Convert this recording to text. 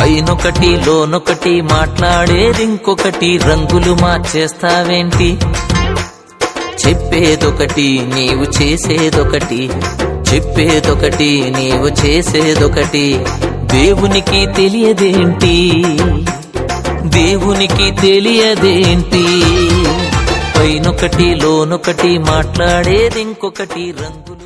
పైనొకటి లోనొకటి మాట్లాడేది ఇంకొకటి, రంగులు మార్చేస్తావేంటి? చెప్పేదొకటి నీవు చేసేదొకటి, చెప్పేదొకటి నీవు చేసేదొకటి. దేవునికి తెలియదేంటి? దేవునికి తెలియదేంటి? పైనొకటి లోనొకటి మాట్లాడేది ఇంకొకటి, రంగులు